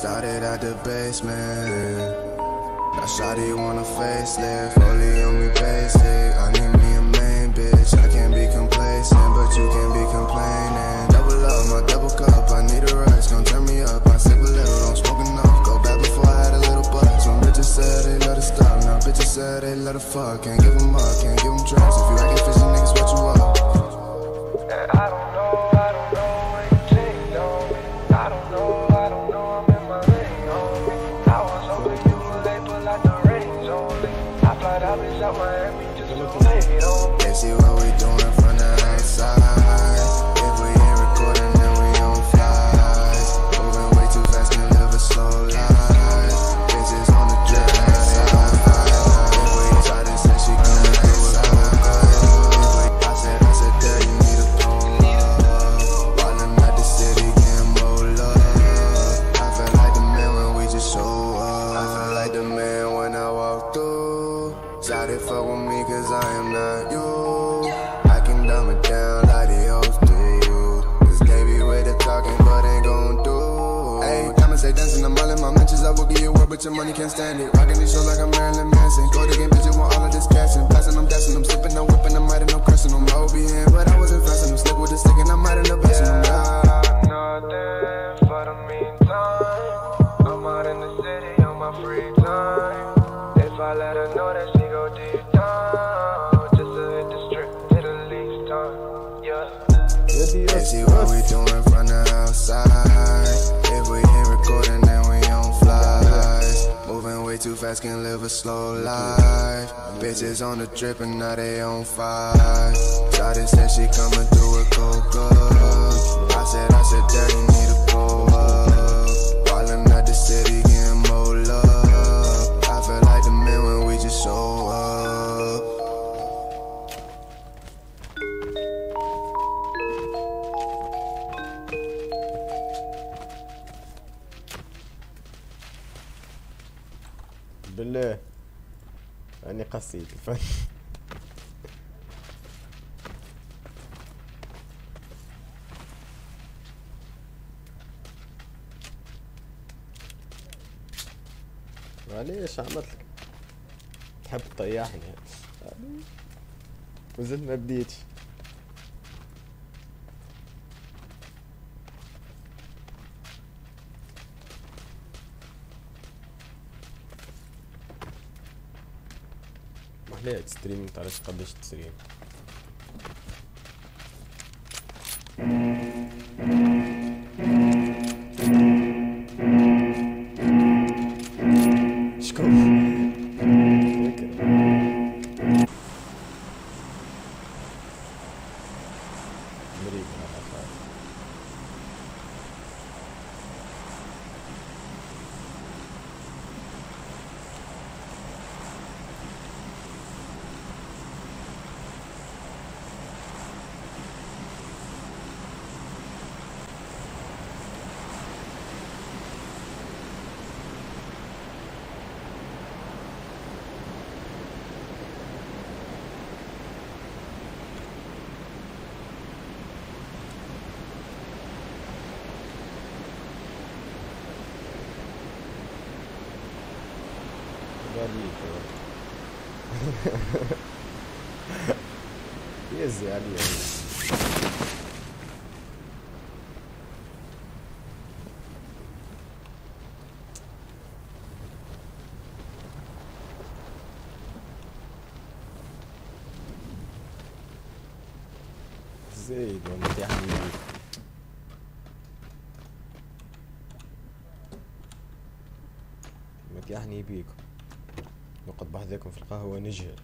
Started at the basement. I shawty want a facelift, fully on me basic. I need me a main bitch, I can't be complacent, but you can't be complaining. Double up my double cup, I need a rush, gon' turn me up. I sip a little, I'm smoking up. Go back before I had a little buzz. When bitches said they let her stop, now bitches said they let her fuck. Can't give them up, can't give them drugs. If you acting fishy, niggas, what you up? I don't know where you take on me. I don't know, I'm in my lane on me. I was hoping you would they pull out the reins on me. I fly out bitch out Miami just to wait on me. They see what we doing from the outside. If we ain't recording, then we on flies. Moving way too fast, can live a slow life. Bitches on the drip, if we try to say she coming through a cold girl. I said, girl, you need a pull up. Ballin' at the city, getting more love. I feel like the man when we just show up. I feel like the man when I walk through. Shawty fuck with me cause I am not you. I can dumb it down like the hoes do. Cause they be with the talking but ain't gon' do. Ayy, diamonds say dancing, I'm all in my mentions. I will give you work but your money can't stand it. Rockin' these shows like I'm Marilyn Manson. Go to game bitches want all of this cash and passing, I'm dashing, I'm slipping, I'm whipping, I'm riding, I'm cursing, I'm OBN. But I wasn't fast enough, slip with the stick and I'm out in the best of them. Nothing for the meantime. I'm out in the city on my free time. If I let her know that she go deep down, just to hit the strip, hit the least time, yeah. They see what we doing from the outside. If we ain't recording, then we on flies. Moving way too fast, can live a slow life. Bitches on the drip and now they on fire. Shawty said she coming through with cold gloves. I said, girl, you need a pull up. Ballin' at the city, getting more love. I feel like the man when we just show up. بالله أني قصيت الفن. معليش عملتلك تحب تطيحني وزلت ما بديتش. محليها تستريم متعرفش قداش تستريم. شكون يزي علي زيد ومتيحني بيك متيحني بيكم نقعد بحذاكم في القهوة نجهل.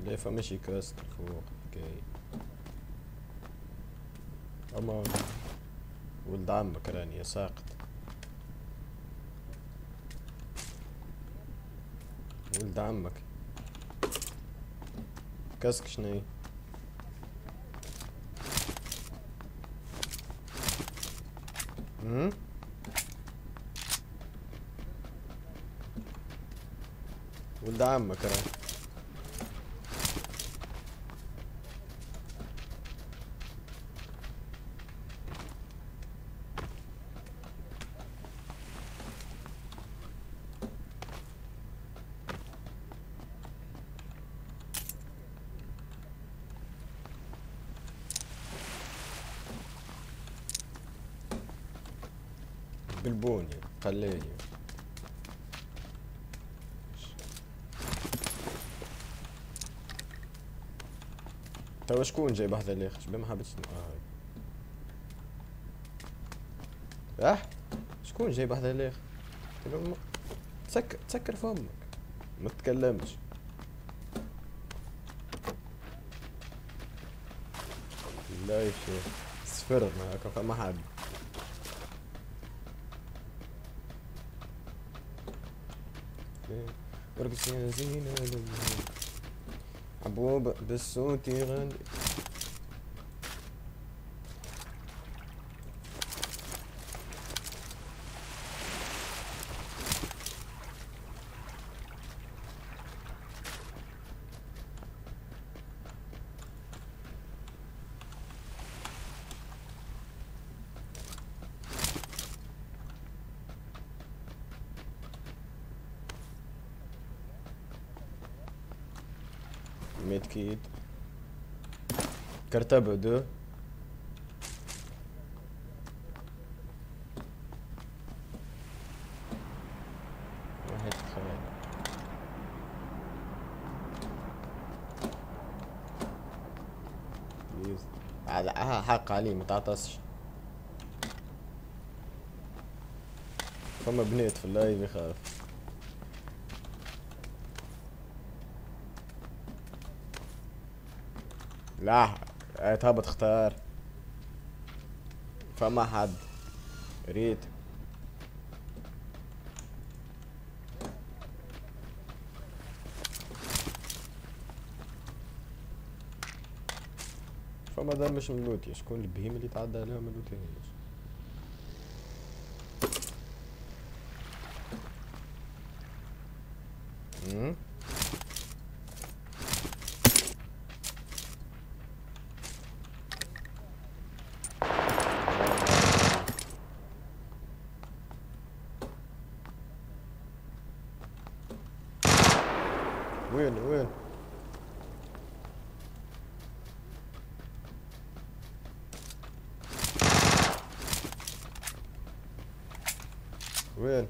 ليه فماشي كاست فوق كي. اما ولد عمك راني يا ساقط. ولد عمك كاسك شني. ولد عمك راني. بالبوني قليلي. توا شكون جايب هذا الاخ؟ شبيه ما حبيتش شكون جايب هذا الاخ؟ تسكر فمك ما تتكلمش. لا يا شيخ صفر ما هكا فما حد. ورقص يا زينة حبوب بالصوت يغني. ميت كيد كرتبة دو واحد خيال. بليز حق عليه متعطسش. فما بنات في اللايف يخاف. لا تهبط اختار فما حد ريت. فما دار مش ملوتي. شكون البهيم اللي تعدى عليها ملوتينيش؟ وين وين وين؟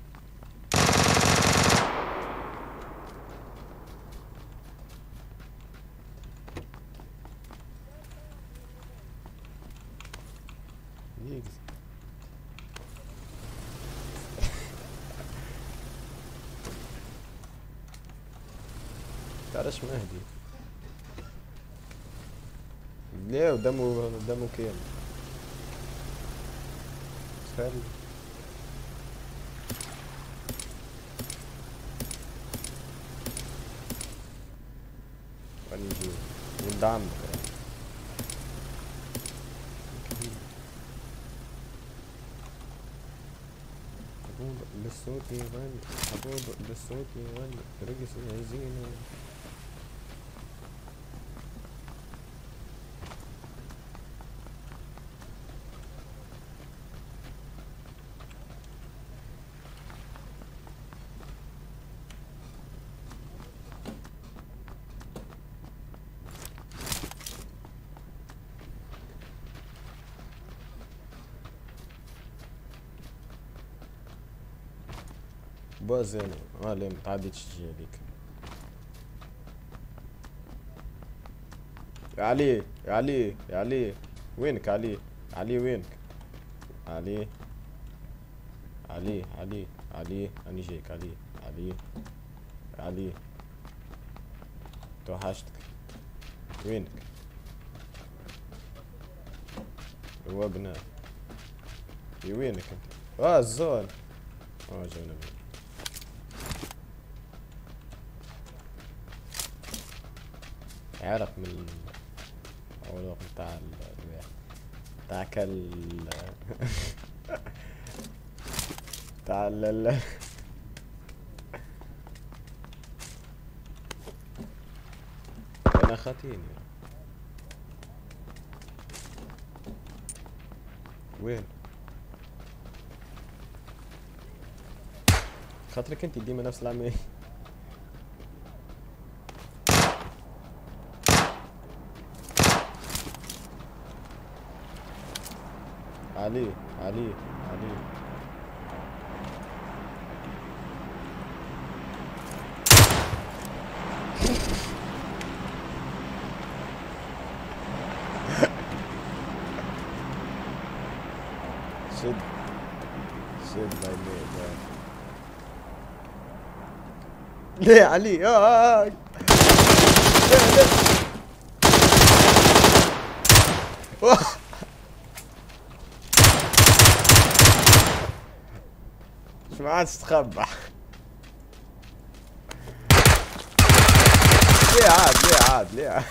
يجز تعرفش مهدي ليه ودمه كامل. تخيل وين يجي ولد عمك حبوب بالصوت يغني. حبوب بالصوت يغني. رقص يا زينة. بوزين ليه متعديتش تجي هذيك. يا علي يا علي يا علي وينك علي؟ علي وينك؟ علي علي علي علي أنا جايك علي علي علي توحشتك. وينك؟ هو بنا. وينك انت؟ الزول. جونا بي. عرف من العلوق بتاع بتاع بتاع انا خاتيني. وين؟ خاطرك انت ديما نفس العملية. علي علي علي. شد شد ليه ليه علي؟ ليه شو ما عادش تخبى. ليه عاد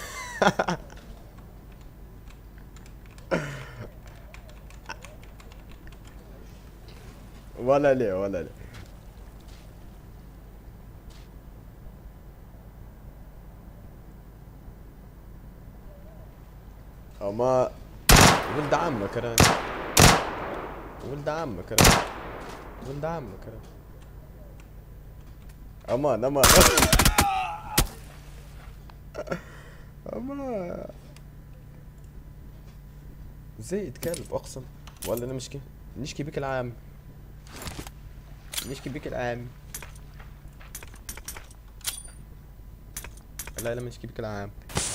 ولا ليه اما ولد عمك راني. ولد عمك امان امان. زيد كلب اقسم. ولا انا نشكي بك العام. لا نشكي بك العام.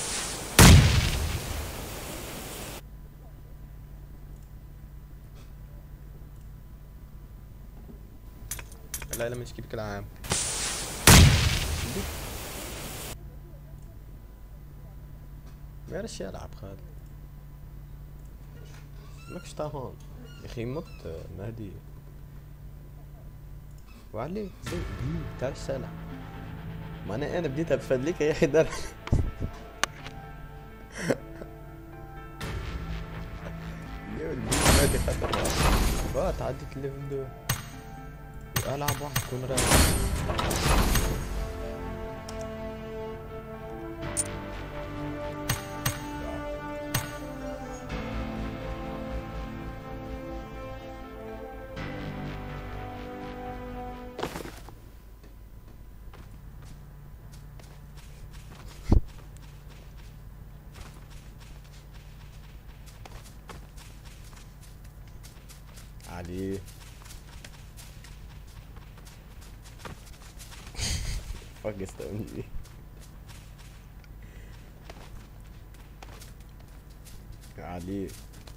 لا نشكي بك العام. ما يرش يلعب خالد. ماكش طاهون يا اخي. مت مهدي وعليه زي تاع السلع. ما انا بديت بفدليك يا اخي در. مهدي خطر. تعديت الليفل دول. العب واحد يكون رايق. علي fuck استني. علي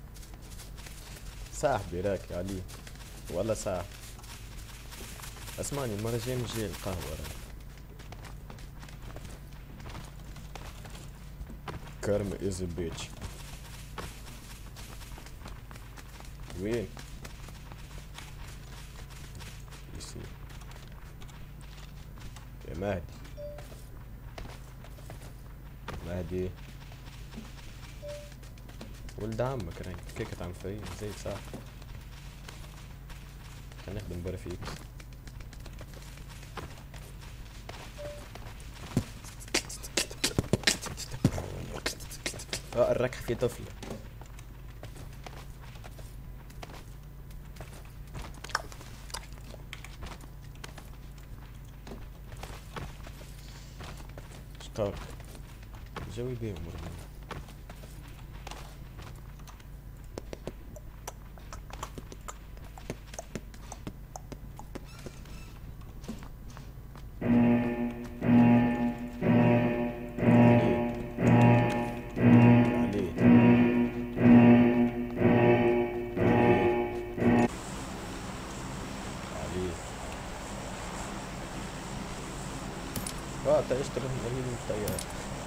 صاحبي راك علي ولا صاحب. اسمعني المرة الجاية نجي القهوة راك. كرم از بيتش. وين؟ يا مهدي ولد عمك راهي كيكة عم فاين زي صح. خلينا نخدم برا فيك. الركح في طفل. اشتاق جوي بيه مرمي. تعيش تروح الأمين الطيار.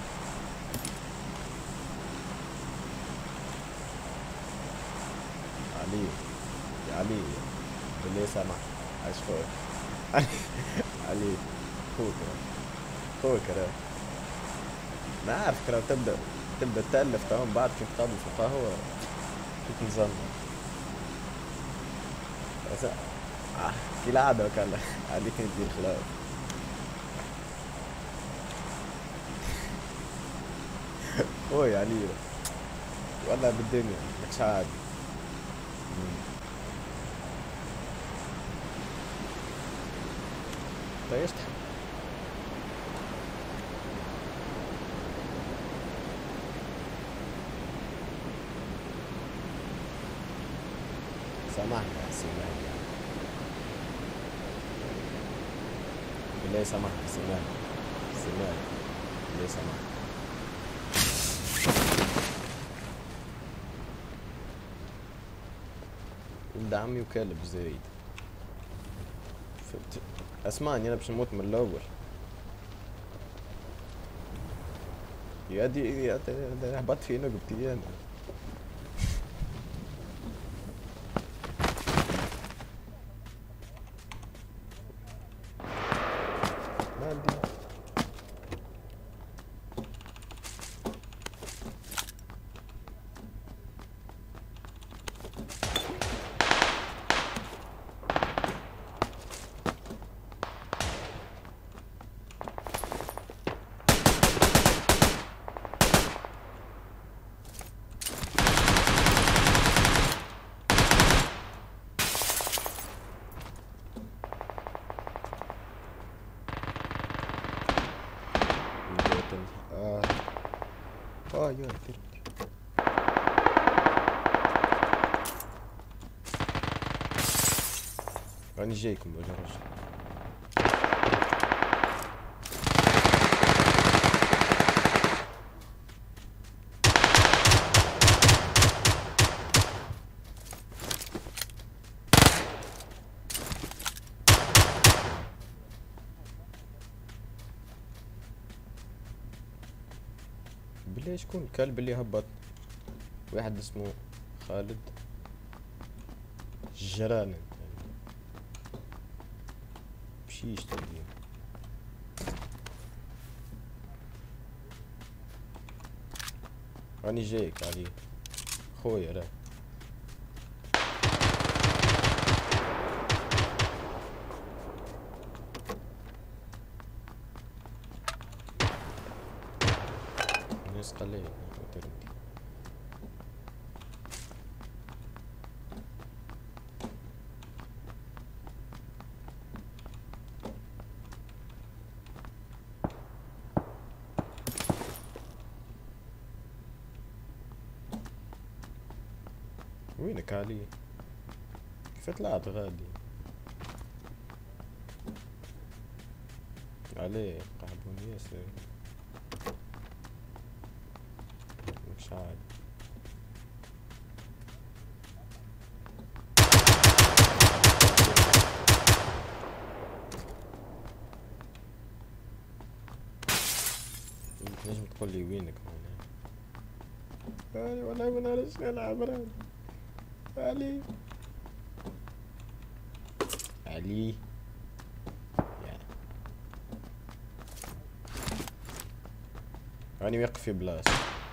علي يا علي بالله سامح عايش فوق. علي فوق فوق كده. ما أعرف كده تبدأ تألف تمام بعد كنت قبل في القهوة كيف نظام بس كالعادة وكلا عليك انت الخلاف. خوي علي والله بالدنيا مش عادي. طيب ايش تحب؟ سامحني يا سيمان يعني بالله سامحني سيمان سيمان بالله سامحني. ولد عمي وكلب زايد. اسمعني انا باش نموت من الاول. يا دي هبطت في نقبتي انا. ما عندي يا كتير. راني جايكم يا رجل. بالله شكون الكلب اللي هبط؟ واحد اسمه خالد الجراني مشي يشتري. راني جايك علي خويا راه. الناس قليل وينك علي؟ كيف طلعت غادي؟ عليه قحبون ياسر مش عادي. نجم تقول لي وينك هنا؟ والله ما نعرفش نلعب راني. علي علي راني واقف في بلاصة.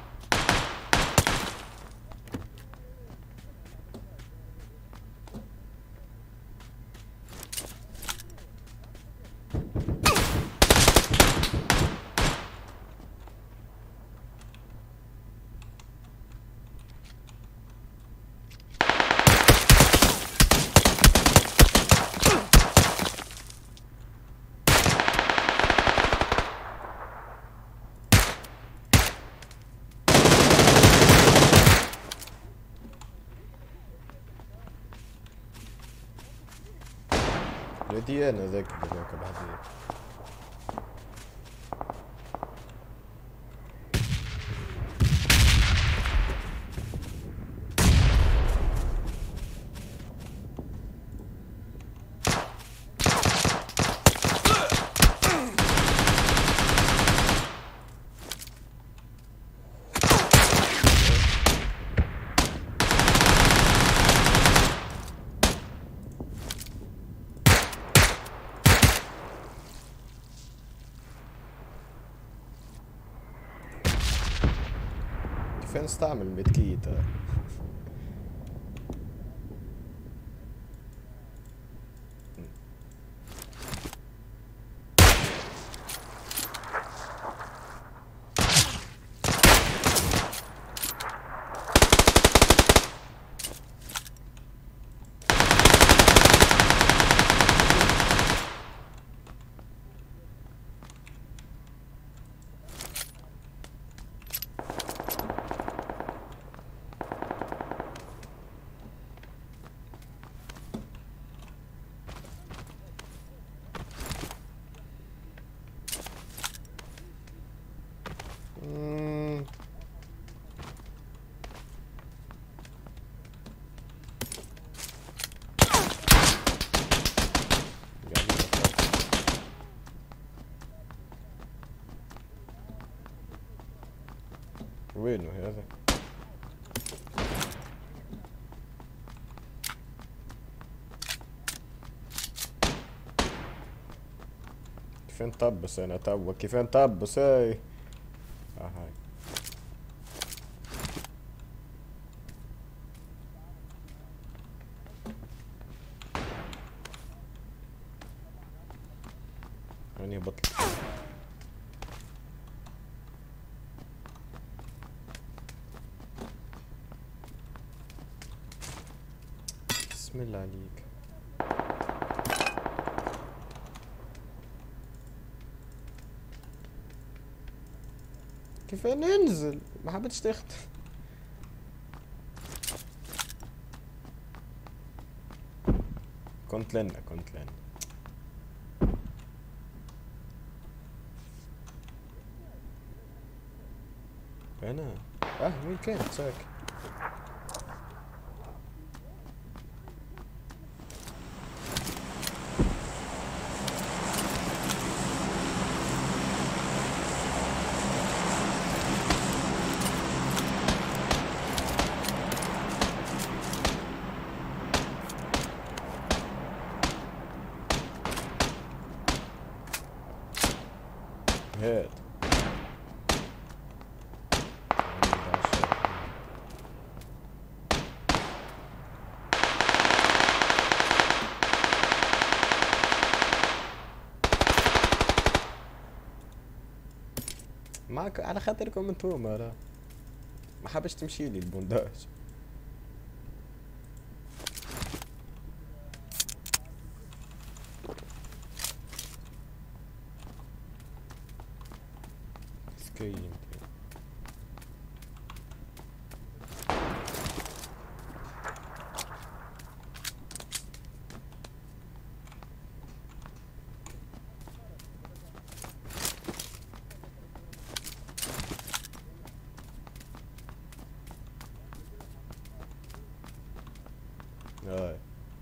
يدي انا ذاك بعدين. كيف نستعمل الميدكيت؟ وينه هذا؟ كيف نطبس انا توا؟ كيف نطبس؟ هاي هاي هاني بطل. بسم الله عليك. كيف ننزل؟ ما حبيتش تخت. كنت لنا انا وين كانت ساك؟ هاد معك على خاطركم انتوما، لا ما حبش تمشي لي البونداج. مسكين. هاي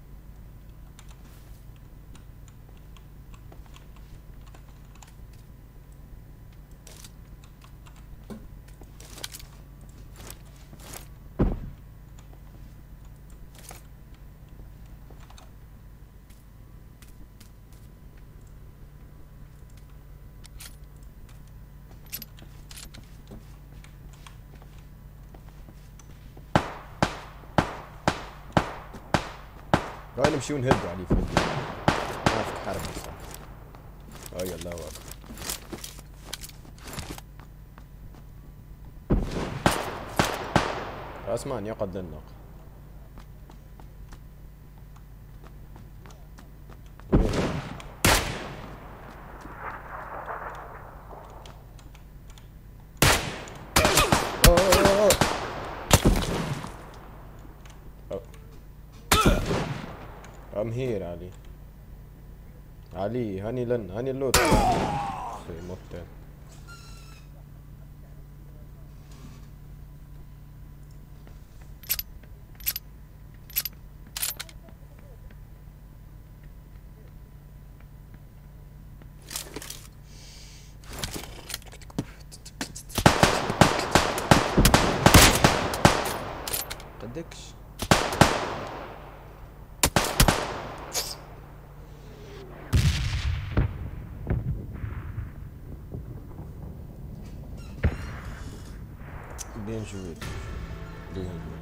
هاي نمشي ونهدوا عليه في الدنيا. ما فيك حرب بس. هاي الله اكبر. اسمان يقعد للنق. I'm here علي هاني لن هاني اللوت في موت. قدكش Bien joué. Bien joué.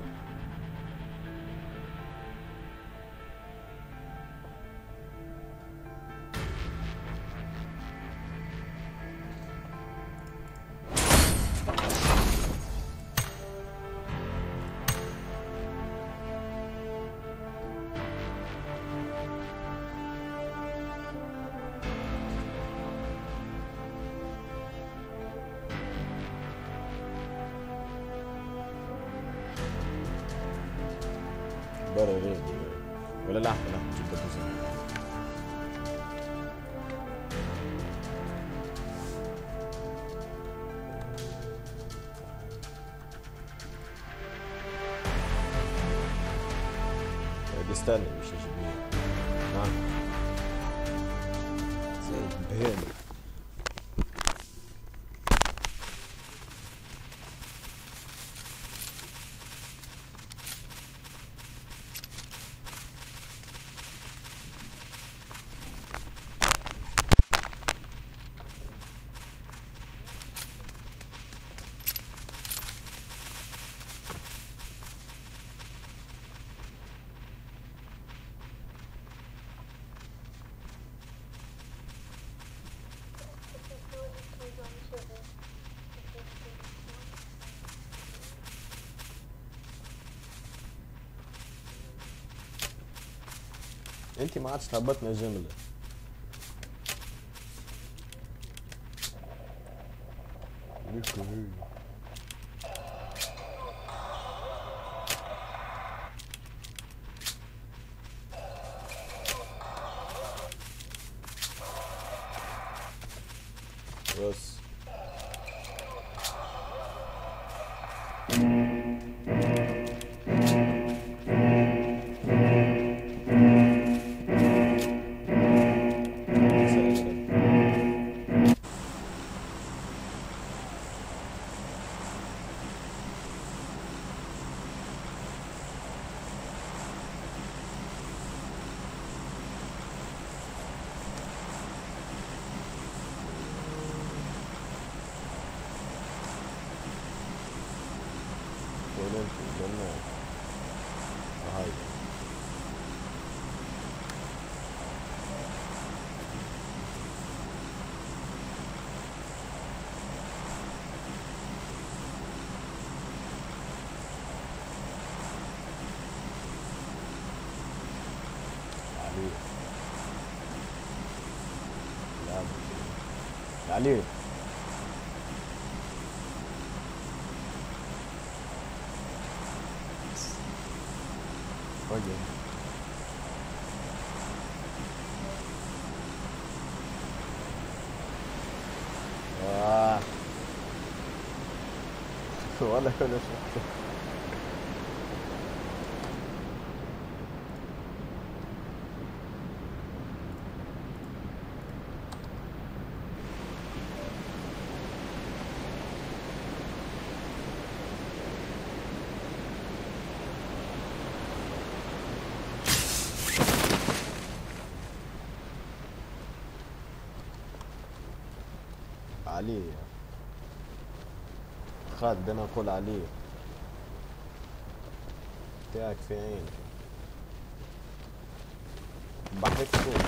برا ريدي ولا لحظة جدا بزن. استنى مش يجيبني نعم زي البهيم. انت ما عادش تهبطنا جملة. بس لأن هاي علي Oye. والله كل شيء. علي خالد بدنا نقول علي تاعك في عينك بحرك فوق.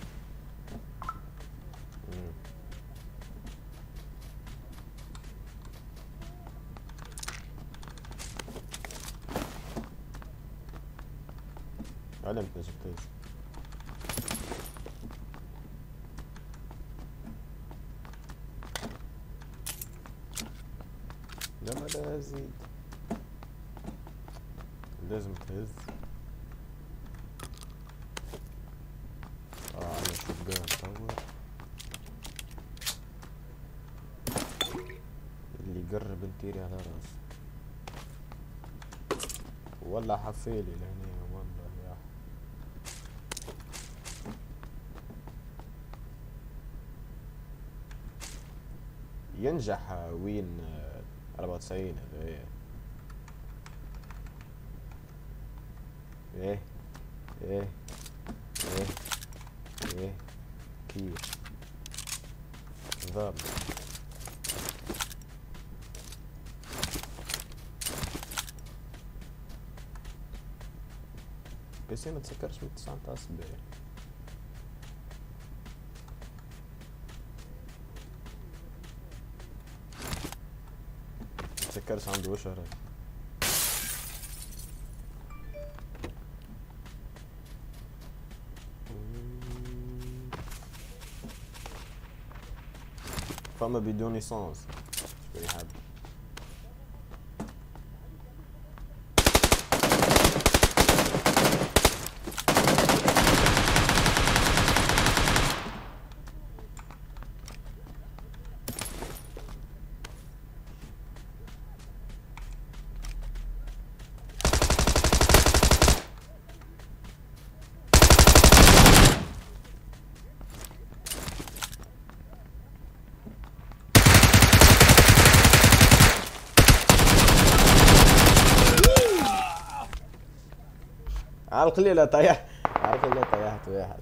علمت نجبتيش لما لا يزيد لازم تهز. على شوتجان نطور اللي يقرب نطيري على راسه. والله حفيلي لهنا والله يا ينجح وين 94 هذا ايه ايه ايه ايه كيف ضرب بس ما تسكرش من 9 نتاع الصباح. ما تسكرش عنده وش هراي. فما بدون ليسانس شكون يحب. على القليلة طيح، على القليلة طيحت واحد.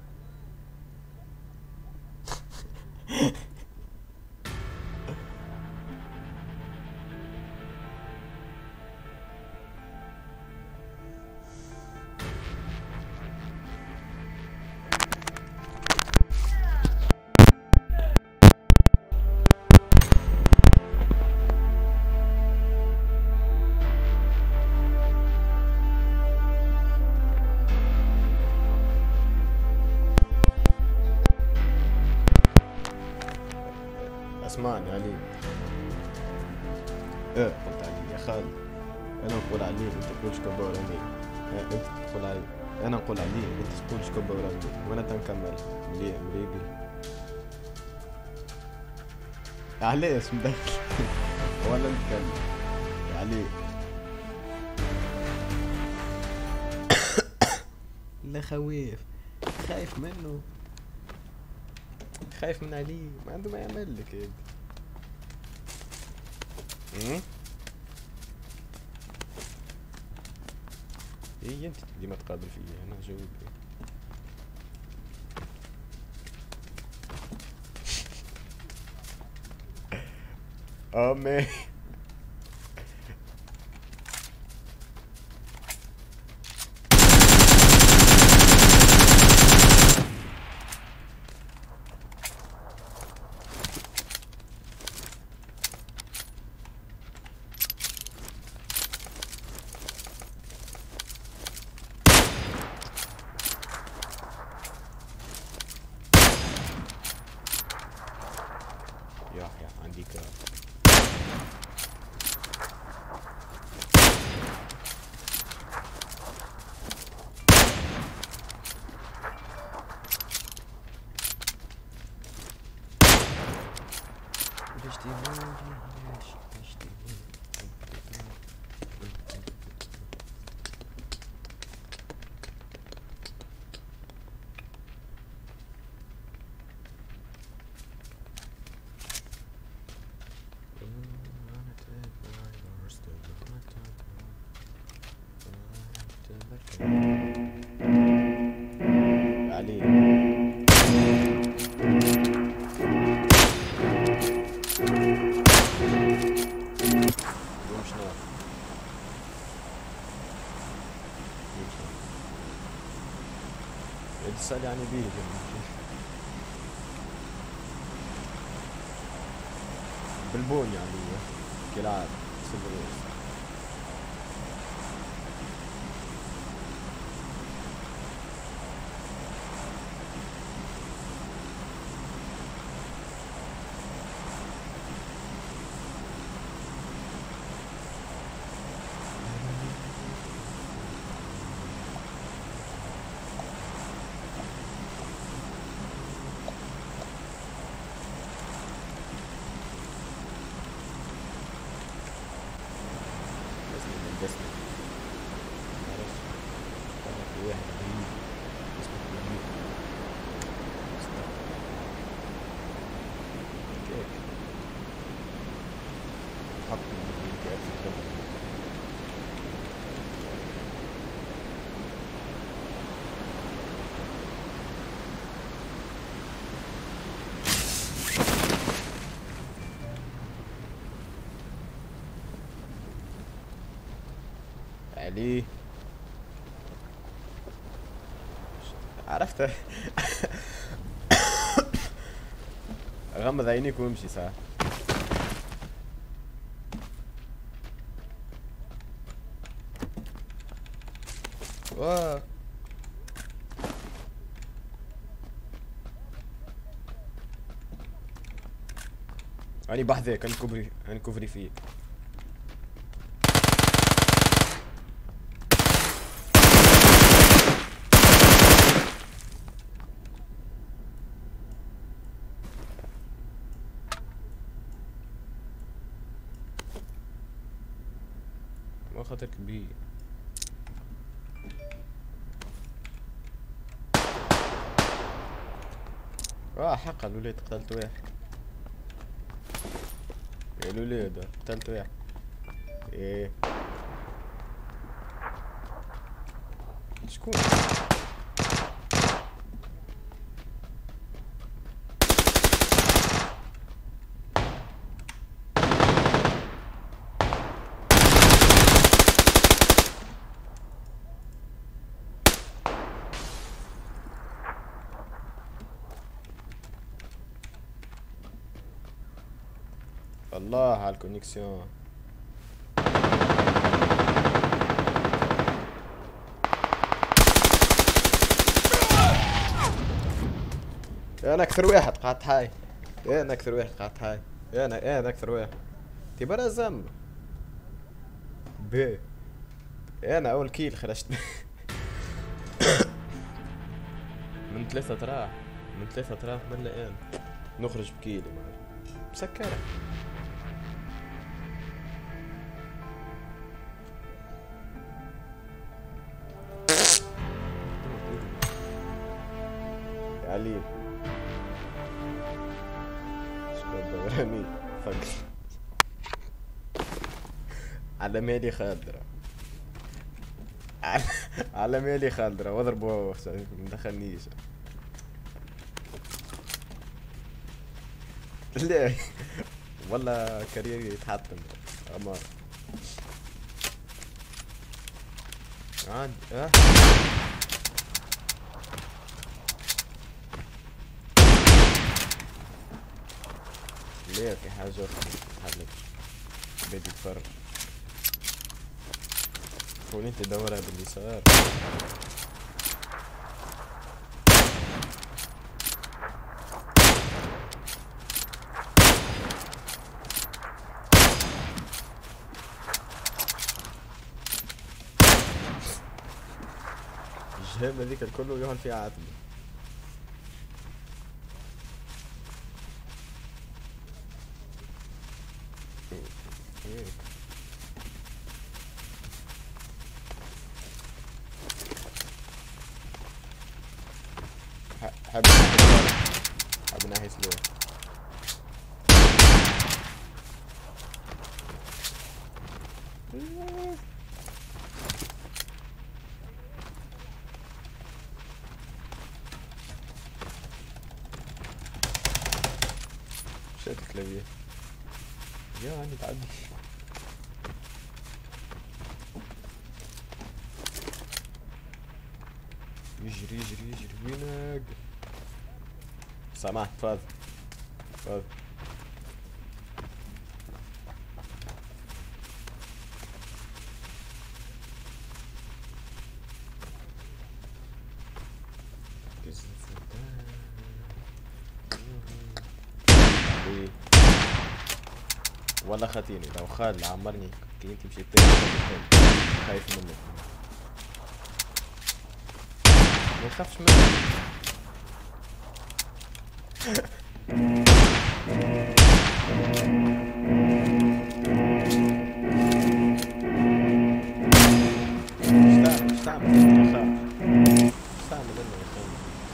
اسمعني علي. قلت علي يا خالد. انا نقول علي انت تقولش كباراني. انت تقول علي، انا نقول علي انت تقولش كباراني، وانا تنكمل مريقل. علاش مدخل؟ وانا نتكلم علي. لا خويف، خايف منه، خايف من علي، ما عنده ما يعمل لك هيك. ايه انت ديما تقابل فيا انا جاوب. مي يا عندي كار. علي يتسأل يعني بيه بالبون يعني كلاعب سلويس. علي عرفت. غمض عينيك وامشي ساعة. واه أنا بحذيك، أنا كوفري فيك. ما خطر كبير. حق الولاد قتلت واحد. يا الولاد قتلت واحد. ايه شكون؟ الله على الكونيكسيون. انا اكثر واحد قعدت حاي. انا اكثر واحد قعدت حاي. انا اكثر واحد. تبرا ذنب. بيه انا اول كيل خرجت. من 3 أطراف. من 3 أطراف من الان نخرج بكيلي مسكرة. يا علي شكون دوراني فكر. على مالي خضرة. على مالي خضرة واضربوها مدخلنيش. لا والله كاريري يتحطم أمار عادي. ليه في حاجة أخرى متتحلكش بدي تفرج. كون انت دورها باليسار. الجهام هذيك الكل يهون فيها عتبة. حب ناحية سلاح. شات الكلابية يا عمي تعدي. يجري يجري يجري وينك؟ سامحك تفضل تفضل. ولا خاتيني لو خال عمرني كنت انت مشيت خايف منك. ما يخافش منك. مش تعمل انه يخاف. مش تعمل انه يخاف.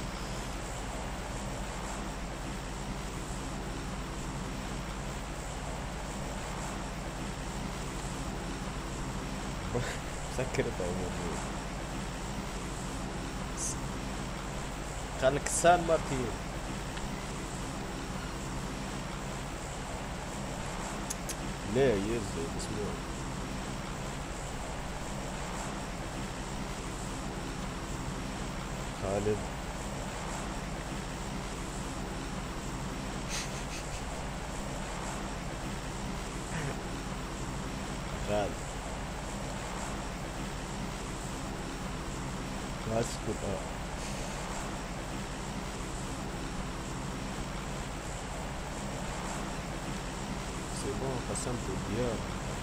سكرت عمري. خليك سان مارتين. ليه يزي اسمه خالد غالي. اسكت سي بون قسمت الديار.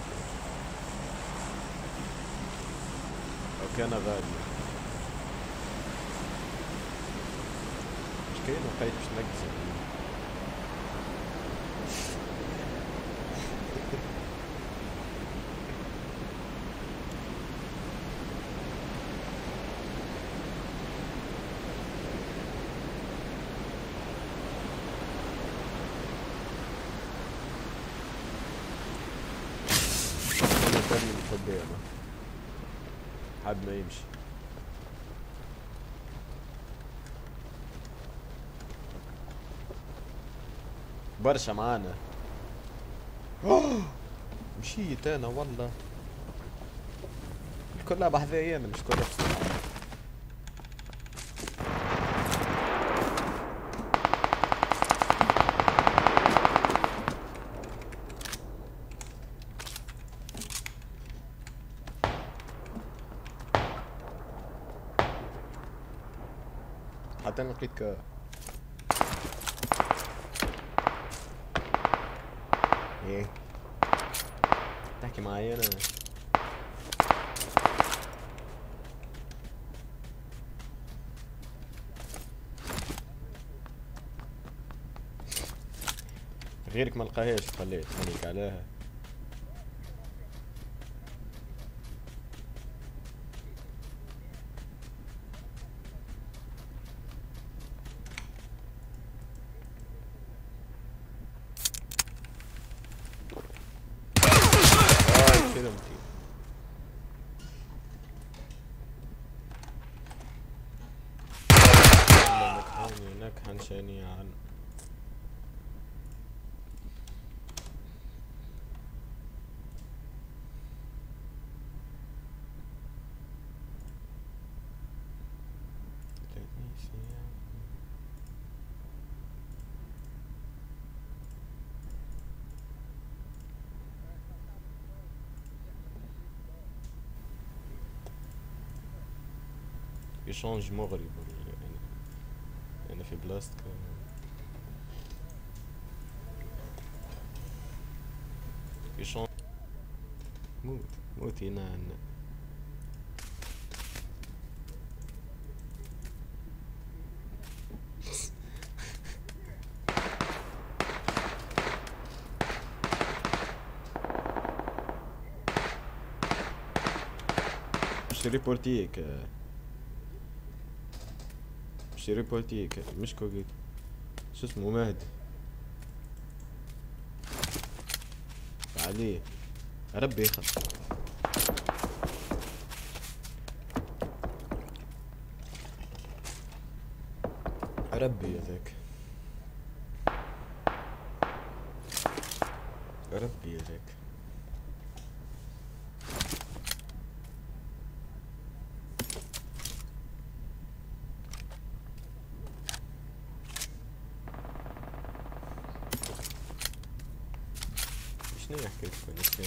اوكي انا غالي. مش كاين وقيت باش نقزم. قدامه حد ما يمشي. برشا معانا. مشيت انا والله. كلها بحذايا انا مش كلها بصراحة. حتى انا لقيت ايه تحكي معايا انا. غيرك ما لقاهاش خليك عليها. كلمتي نكحن شنيعا. يشونج مغري يعني. انا في بلاصتك يشونج. موت هنا عنا. باش ريبورتيك مش كوكيت. شو اسمه مهدي عليه. ربي يخلص. ربي يا ذاك. ربي يا ذاك. شنو يحكي لكم؟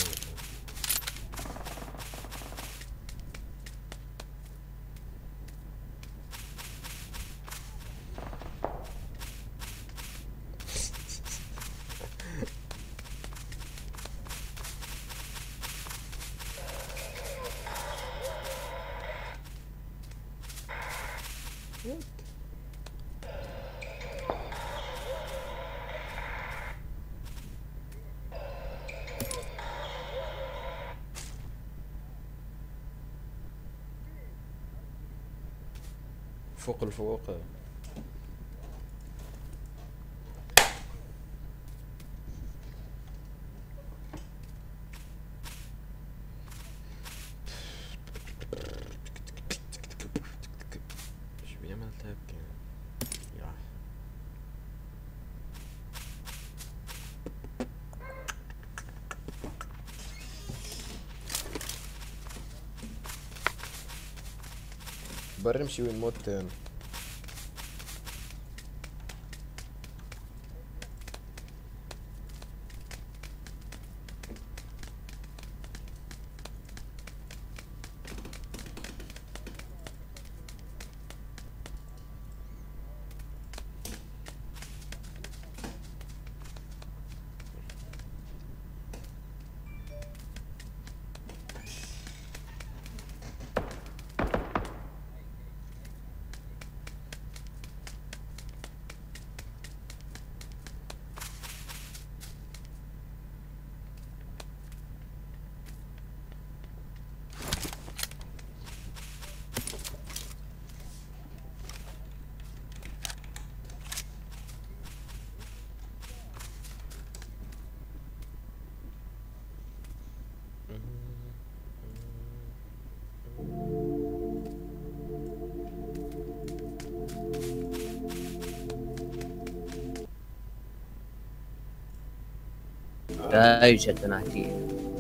فوق الفوق. شو بيعمل هيك يا برمشي وين موت تاني. هاي شتناتي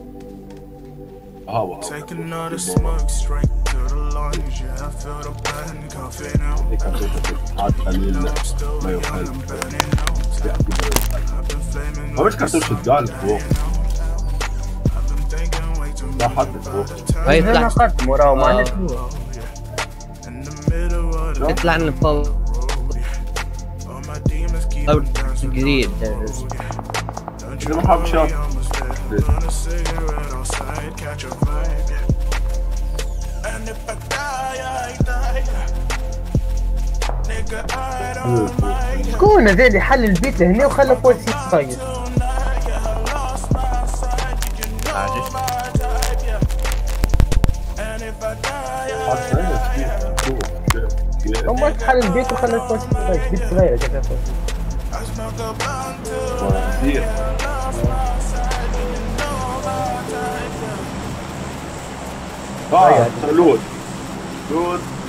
هوا Take another smoke straight to the lungs. Yeah, I feel the pain, confident. حتى I'm still ما young يخالف and burning out. I've been flaming. ما مش كرتوش الجال فوق I've been thinking way too لا much حتى فوق about the time. هاي انا يطلع اخذت وراه ما عندك In the middle of the يطلع لنا فوق road. All my demons keep أو on dancing. جديد Don't إذا you ما حاب worry, شاف almost there. Burn a cigarette outside, catch a vibe. And if I die, I die. Nigga, I don't mind. شكون زاد يحل البيت لهنا وخلى فوق السيت طاير. Tonight, yeah, I lost my sight. You know my type, yeah. And if I die, I حتى فوق هما تحل البيت وخلى فوق السيت طاير. بيت صغيرة كذا فوق. I smoke a blunt too. كثير Lost my sight. You know my type, yeah. لود